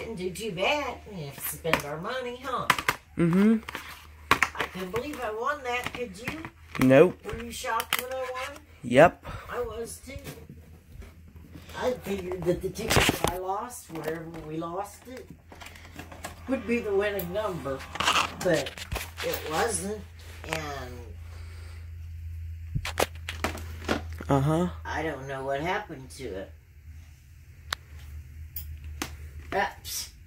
didn't do too bad. We have to spend our money, huh? Mm-hmm. I couldn't believe I won that, could you? Nope. Were you shocked when I won? Yep. I was too. I figured that the ticket I lost, whatever we lost it, would be the winning number. But it wasn't, and I don't know what happened to it. Oops.